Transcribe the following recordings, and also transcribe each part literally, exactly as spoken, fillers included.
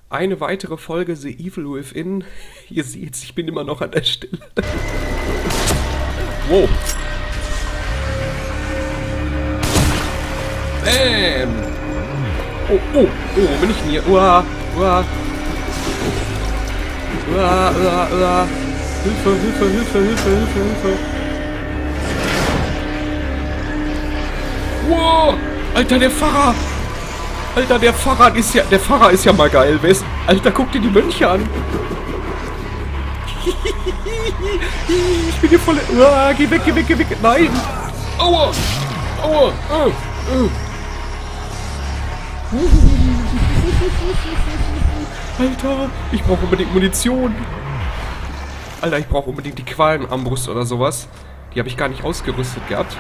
Eine weitere Folge The Evil Within. Ihr seht's, ich bin immer noch an der Stelle. Wow. Bam. Oh, oh, oh, wo bin ich denn hier? Uah, uah. Uah, uah, uah. Hilfe, Hilfe, Hilfe, Hilfe, Hilfe, Hilfe. Wow. Alter, der Pfarrer. Alter, der Pfarrer ist ja... Der Pfarrer ist ja mal geil. Wer ist... Alter, guck dir die Mönche an. Ich bin hier voll... Ah, geh weg, geh weg, geh weg. Nein. Aua. Aua. Ah, ah. Alter, ich brauche unbedingt Munition. Alter, ich brauche unbedingt die Qualenarmbrust oder sowas. Die habe ich gar nicht ausgerüstet gehabt.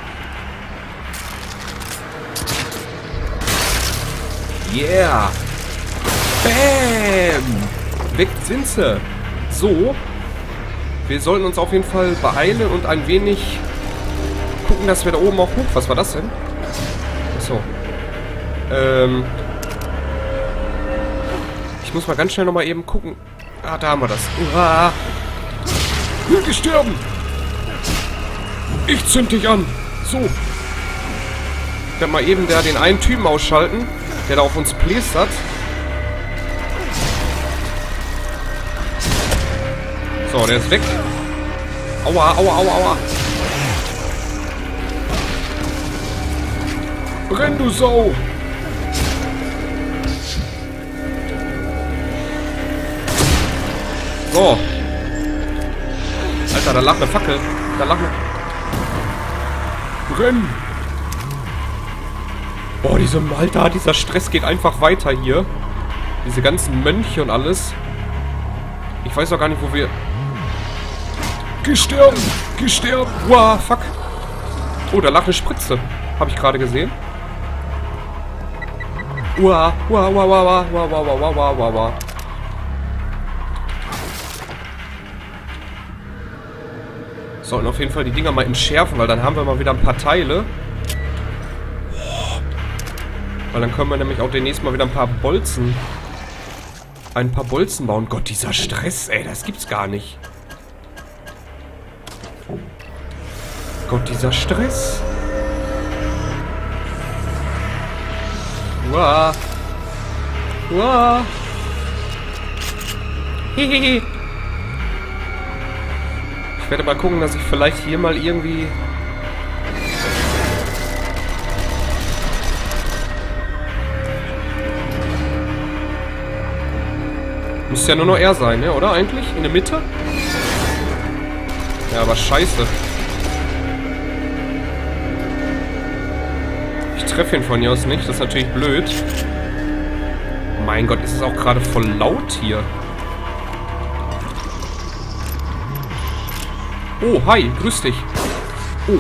Yeah! Bam! Weg sind sie! So. Wir sollten uns auf jeden Fall beeilen und ein wenig gucken, dass wir da oben auch hoch... Was war das denn? Achso. Ähm... Ich muss mal ganz schnell nochmal eben gucken. Ah, da haben wir das. Uah! Lüge sterben! Ich zünd dich an! So. Ich werde mal eben da den einen Typen ausschalten, der da auf uns plästert. So, der ist weg. Aua, aua, aua, aua. Renn, du Sau! So. Alter, da lag eine Fackel. Da lag eine... Renn! Boah, diese, Alter, dieser Stress geht einfach weiter hier. Diese ganzen Mönche und alles. Ich weiß auch gar nicht, wo wir... Gestirben! Gestirben! Wow, fuck. Oh, da lag eine Spritze. Habe ich gerade gesehen. Wow, wow, wow, wow, wow, wow, wow, wow, wow, wow. Sollten auf jeden Fall die Dinger mal entschärfen, weil dann haben wir mal wieder ein paar Teile. Weil dann können wir nämlich auch demnächst mal wieder ein paar Bolzen... Ein paar Bolzen bauen. Gott, dieser Stress, ey, das gibt's gar nicht. Gott, dieser Stress. Uah. Uah. Hehehe. Ich werde mal gucken, dass ich vielleicht hier mal irgendwie... Muss ja nur noch er sein, ne? Oder eigentlich? In der Mitte? Ja, aber scheiße. Ich treffe ihn von hier aus nicht. Das ist natürlich blöd. Mein Gott, ist es auch gerade voll laut hier. Oh, hi, grüß dich. Oh.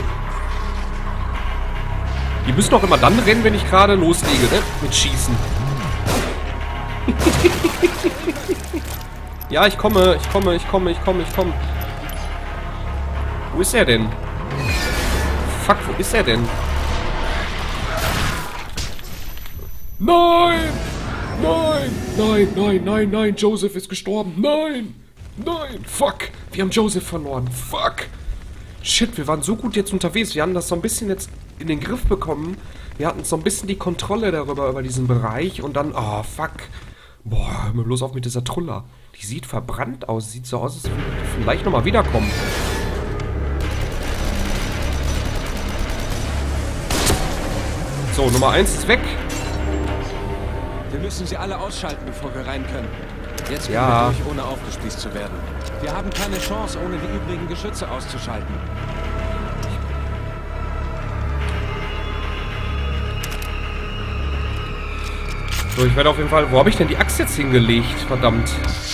Die müssen doch immer dann rennen, wenn ich gerade loslege, ne? Mit Schießen. Ja, ich komme, ich komme, ich komme, ich komme, ich komme. Wo ist er denn? Fuck, wo ist er denn? Nein! Nein! Nein, nein, nein, nein, Joseph ist gestorben. Nein! Nein! Fuck! Wir haben Joseph verloren. Fuck! Shit, wir waren so gut jetzt unterwegs. Wir haben das so ein bisschen jetzt in den Griff bekommen. Wir hatten so ein bisschen die Kontrolle darüber, über diesen Bereich. Und dann, oh, fuck. Boah, hör mir bloß auf mit dieser Trulla. Die sieht verbrannt aus. Sieht so aus, als würde die vielleicht nochmal wiederkommen. So, Nummer eins ist weg. Wir müssen sie alle ausschalten, bevor wir rein können. Jetzt können ja. wir durch, ohne aufgespießt zu werden. Wir haben keine Chance, ohne die übrigen Geschütze auszuschalten. So, ich werde auf jeden Fall... Wo habe ich denn die Axt jetzt hingelegt? Verdammt.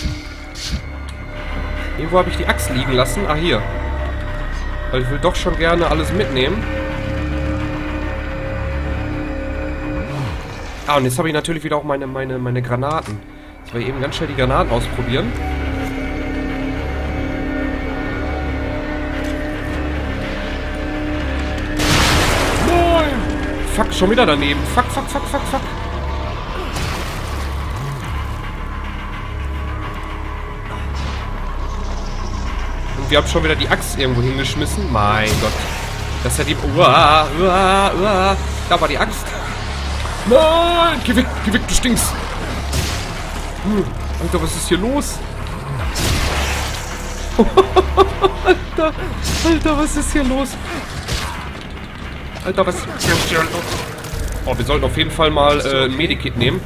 Irgendwo habe ich die Axt liegen lassen. Ah, hier. Weil ich will doch schon gerne alles mitnehmen. Ah, und jetzt habe ich natürlich wieder auch meine, meine, meine Granaten. Jetzt werde ich eben ganz schnell die Granaten ausprobieren. Nein! Fuck, schon wieder daneben. Fuck, fuck, fuck, fuck, fuck. Und wir haben schon wieder die Axt irgendwo hingeschmissen. Mein Gott. Das ist ja die... Uah, uah, uah. Da war die Axt. Nein! Geh weg, geh weg, du stinkst. Hm. Alter, was ist hier los? Alter, Alter, was ist hier los? Alter, was ist hier los? Oh, wir sollten auf jeden Fall mal äh, ein Medikit nehmen.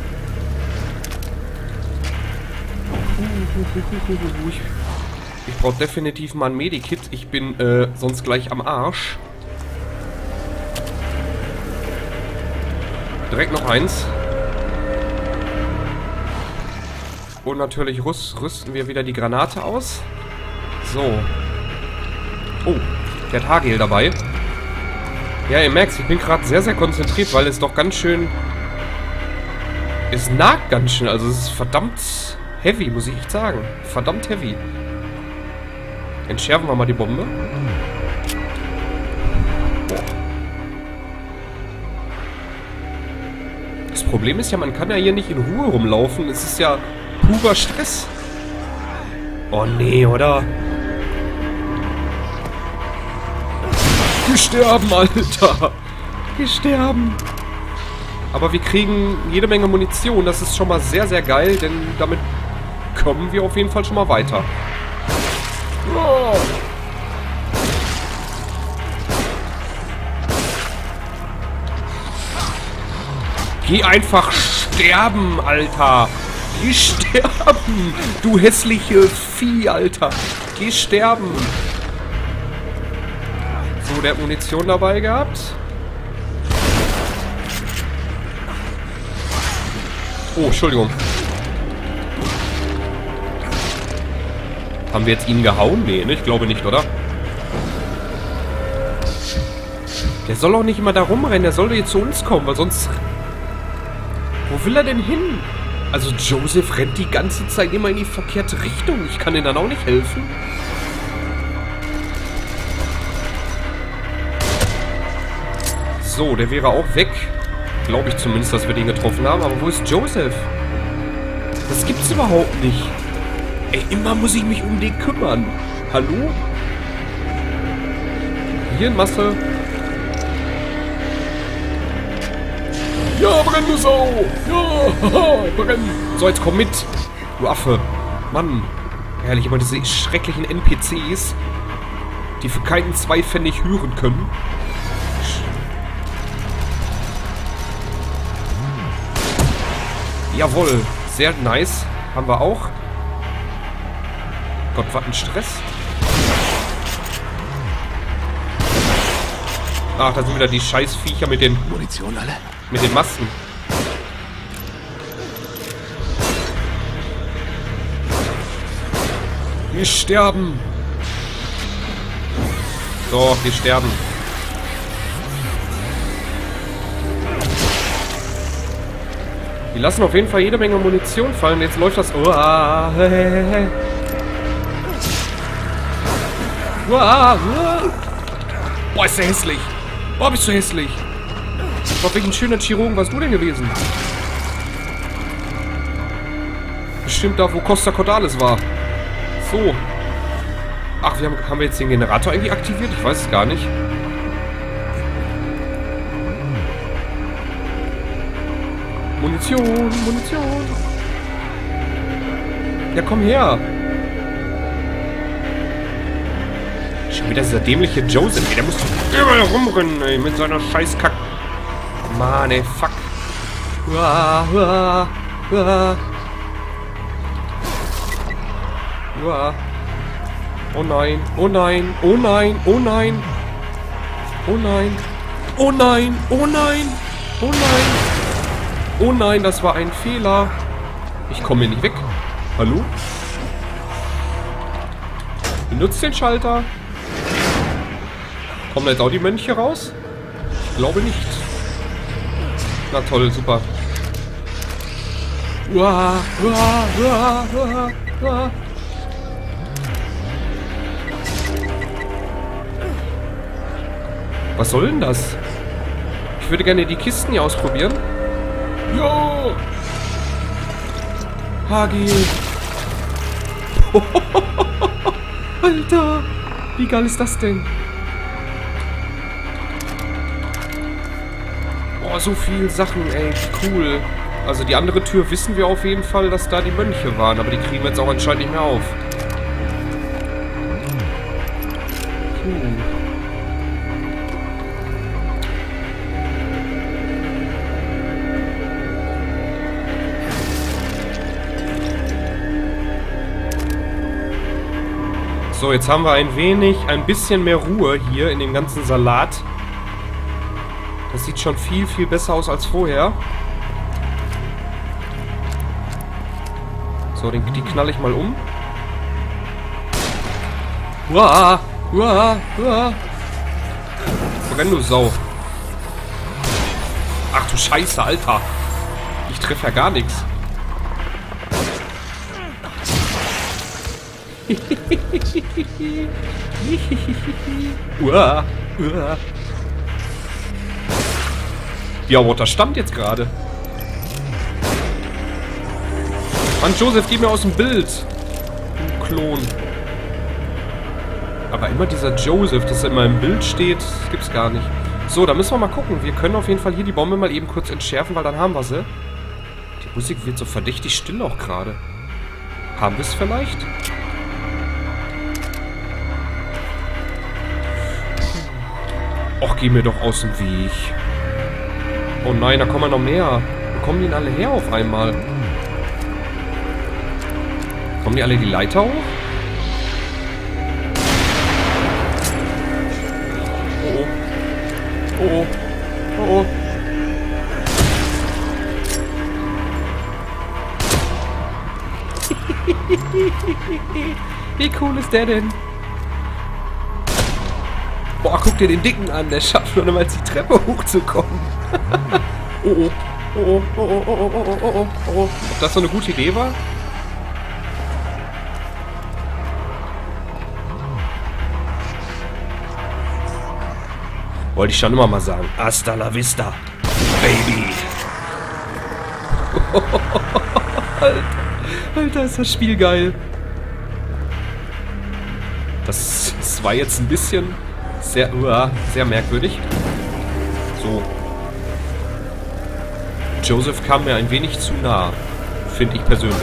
Ich, ich brauche definitiv mal ein Medikit. Ich bin äh, sonst gleich am Arsch. Direkt noch eins. Und natürlich rüst, rüsten wir wieder die Granate aus. So. Oh, der hat Haargel dabei. Ja, ihr merkt, ich bin gerade sehr, sehr konzentriert, weil es doch ganz schön... Es nagt ganz schön, also es ist verdammt heavy, muss ich echt sagen. Verdammt heavy. Entschärfen wir mal die Bombe. Boah. Das Problem ist ja, man kann ja hier nicht in Ruhe rumlaufen. Es ist ja purer Stress. Oh nee, oder? Wir sterben, Alter. Wir sterben. Aber wir kriegen jede Menge Munition. Das ist schon mal sehr, sehr geil, denn damit kommen wir auf jeden Fall schon mal weiter. Oh. Geh einfach sterben, Alter. Geh sterben. Du hässliche Vieh, Alter. Geh sterben. So, der hat Munition dabei gehabt. Oh, Entschuldigung. Haben wir jetzt ihn gehauen? Nee, ne? Ich glaube nicht, oder? Der soll auch nicht immer da rumrennen. Der soll doch jetzt zu uns kommen, weil sonst... Wo will er denn hin? Also Joseph rennt die ganze Zeit immer in die verkehrte Richtung. Ich kann ihm dann auch nicht helfen. So, der wäre auch weg. Glaube ich zumindest, dass wir den getroffen haben. Aber wo ist Joseph? Das gibt's überhaupt nicht. Ey, immer muss ich mich um den kümmern. Hallo? Hier in Masse. Ja, brenn, du Sau! Ja, haha, brenn! So, jetzt komm mit, du Affe. Mann. Herrlich, immer diese schrecklichen N P Cs, die für keinen Zweipfennig hören können. Jawohl, sehr nice. Haben wir auch. Gott, was ein Stress. Ach, da sind wieder die scheiß Viecher mit den... Munition alle? Mit den Masken. Wir sterben. So, wir sterben. Die lassen auf jeden Fall jede Menge Munition fallen. Jetzt läuft das... Oh, ah, hey, hey, hey. Oh, ah, oh. Boah, ist der hässlich. Boah, bist du hässlich. Boah, welchen schöner Chirurgen warst du denn gewesen? Bestimmt da, wo Costa Cordalis war. So. Ach, wir haben, haben wir jetzt den Generator irgendwie aktiviert? Ich weiß es gar nicht. Munition, Munition. Ja, komm her. Schon wieder dieser dämliche Joseph. Ey, der muss immer rumrennen, ey, mit seiner scheiß Kack. Mann, ey, fuck. Uah, uah, uah. Uah. Oh nein, oh nein, oh nein, oh nein. Oh nein. Oh nein, oh nein, oh nein. Oh nein, das war ein Fehler. Ich komme hier nicht weg. Hallo? Benutzt den Schalter. Kommen da jetzt auch die Mönche raus? Ich glaube nicht. Na toll, super. Uah, uah, uah, uah, uah. Was soll denn das? Ich würde gerne die Kisten hier ausprobieren. Ja! Hagi! Alter! Wie geil ist das denn? Oh, so viel Sachen, ey. Cool. Also die andere Tür wissen wir auf jeden Fall, dass da die Mönche waren. Aber die kriegen wir jetzt auch anscheinend nicht mehr auf. Hm. So, jetzt haben wir ein wenig, ein bisschen mehr Ruhe hier in dem ganzen Salat. Das sieht schon viel, viel besser aus als vorher. So, den, die knall ich mal um. Uah, uah, uah. Brenn, du Sau. Ach du Scheiße, Alter. Ich treffe ja gar nichts. Uah, uah. Ja, Water stand jetzt gerade. Mann, Joseph, geh mir aus dem Bild. Du Klon. Aber immer dieser Joseph, dass er immer im Bild steht, das gibt's gar nicht. So, da müssen wir mal gucken. Wir können auf jeden Fall hier die Bombe mal eben kurz entschärfen, weil dann haben wir sie. Die Musik wird so verdächtig still auch gerade. Haben wir es vielleicht? Och, geh mir doch aus dem Weg. Oh nein, da kommen ja noch mehr. Wo kommen die denn alle her auf einmal? Kommen die alle die Leiter hoch? Oh oh. Oh oh. Oh oh. Wie cool ist der denn? Boah, guck dir den Dicken an, der schafft nur noch mal die Treppe hochzukommen. Oh oh. Oh oh, oh oh, oh oh, oh oh, oh. Ob das so eine gute Idee war? Wollte ich schon immer mal sagen. Hasta la vista, Baby. Alter, Alter, ist das Spiel geil. Das, das war jetzt ein bisschen sehr, uh, sehr merkwürdig. So. Joseph kam mir ein wenig zu nah, finde ich persönlich.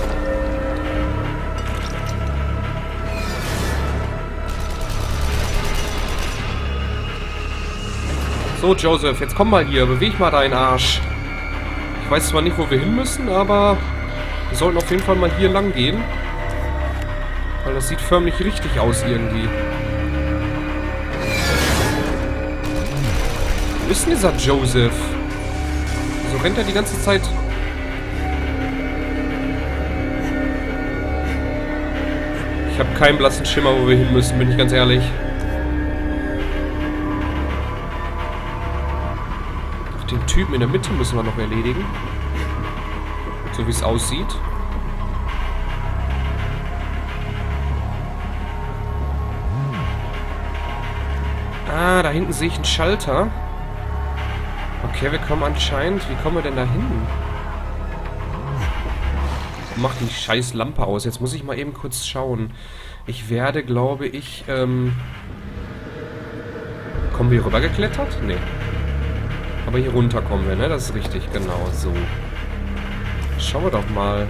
So, Joseph, jetzt komm mal hier, beweg mal deinen Arsch. Ich weiß zwar nicht, wo wir hin müssen, aber wir sollten auf jeden Fall mal hier lang gehen. Weil das sieht förmlich richtig aus irgendwie. Wo ist denn dieser Joseph? Wieso rennt er die ganze Zeit? Ich habe keinen blassen Schimmer, wo wir hin müssen, bin ich ganz ehrlich. Den Typen in der Mitte müssen wir noch erledigen. So wie es aussieht. Ah, da hinten sehe ich einen Schalter. Okay, wir kommen anscheinend... Wie kommen wir denn da hin? Mach die scheiß Lampe aus. Jetzt muss ich mal eben kurz schauen. Ich werde, glaube ich... Ähm kommen wir hier rüber geklettert? Nee. Aber hier runter kommen wir, ne? Das ist richtig, genau, so. Schauen wir doch mal.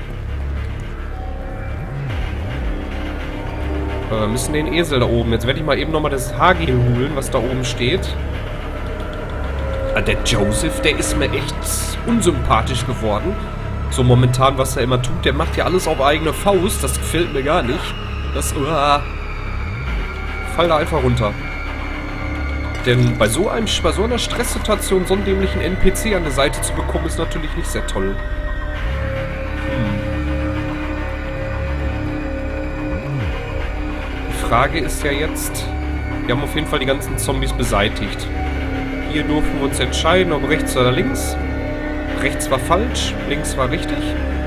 Äh, wir müssen den Esel da oben. Jetzt werde ich mal eben nochmal das Haargel holen, was da oben steht. Ah, der Joseph, der ist mir echt unsympathisch geworden. So momentan, was er immer tut. Der macht ja alles auf eigene Faust. Das gefällt mir gar nicht. Das... Uah. Fall da einfach runter. Denn bei so, einem, bei so einer Stresssituation so einen dämlichen N P C an der Seite zu bekommen, ist natürlich nicht sehr toll. Hm. Die Frage ist ja jetzt... Wir haben auf jeden Fall die ganzen Zombies beseitigt. Hier durften wir uns entscheiden, ob rechts oder links. Rechts war falsch, links war richtig.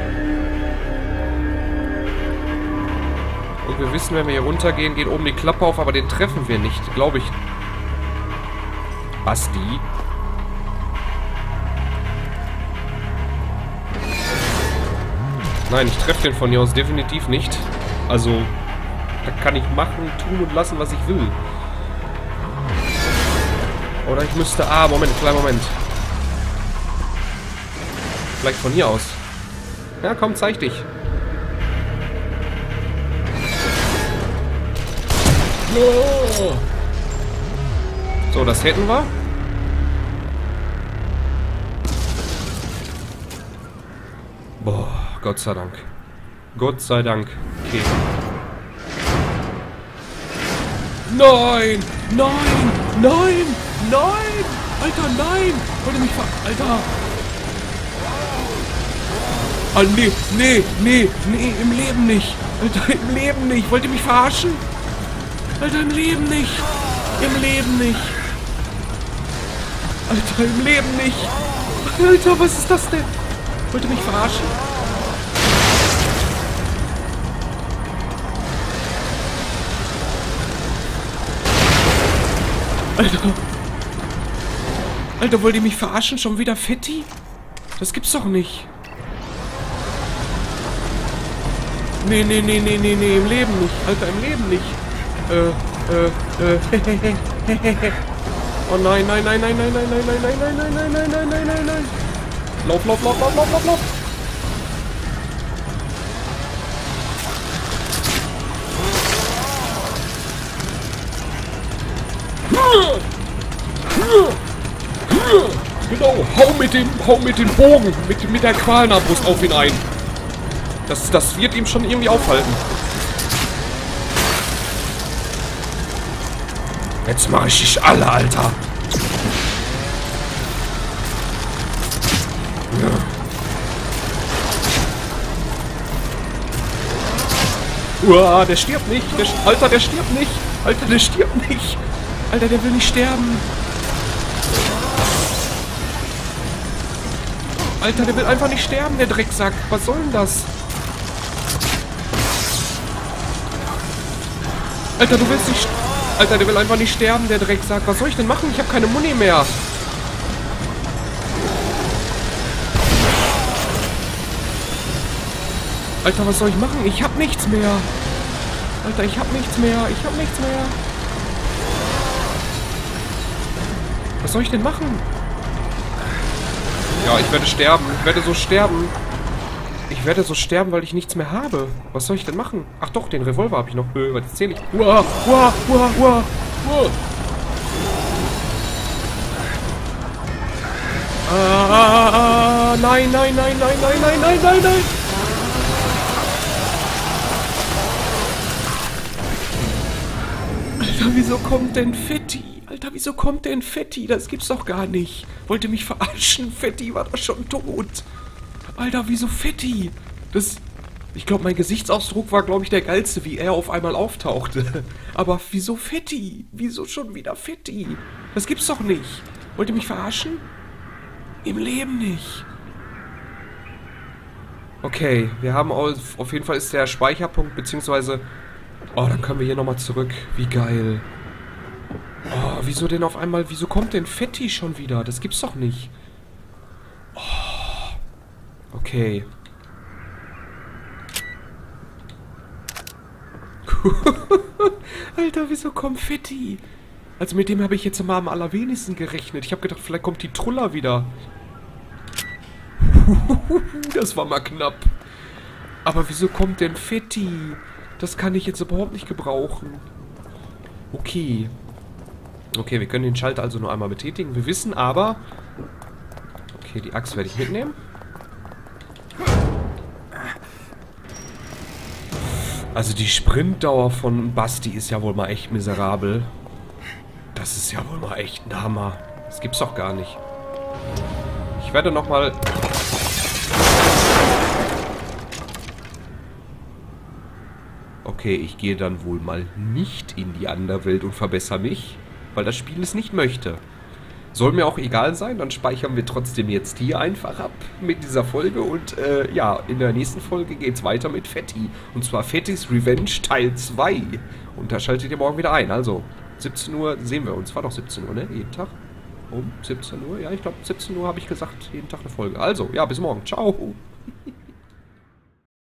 Und wir wissen, wenn wir hier runtergehen, geht oben die Klappe auf, aber den treffen wir nicht, glaube ich. Basti. Nein, ich treffe den von hier aus definitiv nicht. Also, Da kann ich machen, tun und lassen, was ich will. Oder ich müsste... Ah, Moment, kleinen Moment. Vielleicht von hier aus. Ja, komm, zeig dich. Oh. So, das hätten wir. Boah, Gott sei Dank. Gott sei Dank. Okay. Nein! Nein! Nein! Nein! Alter, nein! Wollte mich ver... Alter! Ah, nee, nee, nee, nee, im Leben nicht. Alter, im Leben nicht. Wollt ihr mich verarschen? Alter, im Leben nicht. Im Leben nicht. Alter, im Leben nicht. Alter, was ist das denn? Wollt ihr mich verarschen? Alter. Alter, wollt ihr mich verarschen? Schon wieder Fetti? Das gibt's doch nicht. Nee, nee, nee, nee, nee, nee, im Leben nicht. Alter, im Leben nicht. Äh, äh, äh, oh nein, nein, nein, nein, nein, nein, nein, nein, nein, nein, nein, nein, nein, nein, nein, nein, nein. Lauf, lauf, lauf, lauf, lauf, lauf, lauf. Genau, hau mit dem, hau mit dem Bogen, mit, mit der Qualnarbrust auf ihn ein. Das, das wird ihm schon irgendwie aufhalten. Jetzt mache ich dich alle, Alter. Ja. Uah, der stirbt nicht. Der, Alter, der stirbt nicht. Alter, der stirbt nicht. Alter, der will nicht sterben. Alter, der will einfach nicht sterben, der Drecksack. Was soll denn das? Alter, du willst nicht... Alter, der will einfach nicht sterben, der Drecksack. Was soll ich denn machen? Ich habe keine Muni mehr. Alter, was soll ich machen? Ich hab nichts mehr. Alter, ich hab nichts mehr. Ich hab nichts mehr. Was soll ich denn machen? Ja, ich werde sterben. Ich werde so sterben. Ich werde so sterben, weil ich nichts mehr habe. Was soll ich denn machen? Ach doch, den Revolver habe ich noch. Was erzähle ich? Uah, uah, uah, uah, uah. Ah, nein, nein, nein, nein, nein, nein, nein, nein, nein. Alter, wieso kommt denn Fetti? Alter, wieso kommt denn Fetti? Das gibt's doch gar nicht. Wollte mich verarschen? Fetti war doch schon tot. Alter, wieso Fetti? Das... Ich glaube, mein Gesichtsausdruck war, glaube ich, der geilste, wie er auf einmal auftauchte. Aber wieso Fetti? Wieso schon wieder Fetti? Das gibt's doch nicht. Wollt ihr mich verarschen? Im Leben nicht. Okay, wir haben auf, auf jeden Fall ist der Speicherpunkt, beziehungsweise... Oh, dann können wir hier nochmal zurück. Wie geil. Oh, wieso denn auf einmal... Wieso kommt denn Fetti schon wieder? Das gibt's doch nicht. Oh. Okay. Alter, wieso kommt Fetti? Also mit dem habe ich jetzt mal am allerwenigsten gerechnet. Ich habe gedacht, vielleicht kommt die Truller wieder. Das war mal knapp. Aber wieso kommt denn Fetti? Das kann ich jetzt überhaupt nicht gebrauchen. Okay. Okay, wir können den Schalter also nur einmal betätigen. Wir wissen aber... Okay, die Axt werde ich mitnehmen. Also die Sprintdauer von Basti ist ja wohl mal echt miserabel. Das ist ja wohl mal echt ein Hammer. Das gibt's doch gar nicht. Ich werde nochmal... Okay, ich gehe dann wohl mal nicht in die Underwelt und verbessere mich, weil das Spiel es nicht möchte. Soll mir auch egal sein, dann speichern wir trotzdem jetzt hier einfach ab mit dieser Folge und äh, ja, in der nächsten Folge geht's weiter mit Fetti. Und zwar Fettis Revenge Teil zwei. Und da schaltet ihr morgen wieder ein. Also, siebzehn Uhr sehen wir uns. War doch siebzehn Uhr, ne? Jeden Tag? Um siebzehn Uhr? Ja, ich glaube siebzehn Uhr habe ich gesagt, jeden Tag eine Folge. Also, ja, bis morgen. Ciao.